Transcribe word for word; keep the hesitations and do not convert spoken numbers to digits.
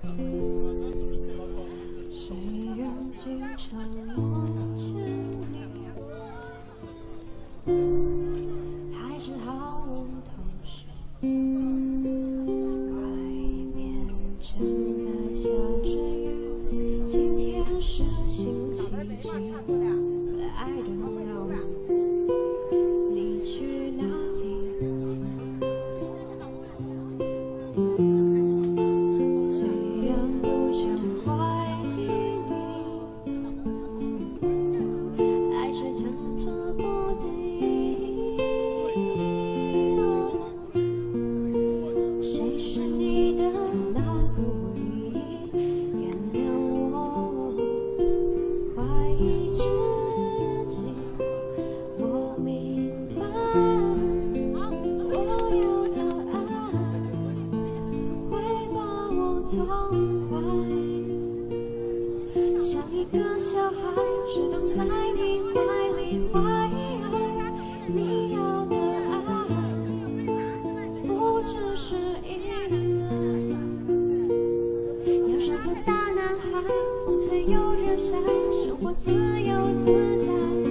谁人经常梦见你，还是毫无头绪。外面正在下着雨，今天是星期几 ？I don't know。你去哪里？虽然不想怀疑你，还是等着不定。谁是你的那个唯一？原谅我怀疑自己。我明白，我要的爱会把我痛快，像一个小孩，只等在你怀里怀。你要的爱不只是依赖，要像个大男孩，风吹又日晒，生活自由自在。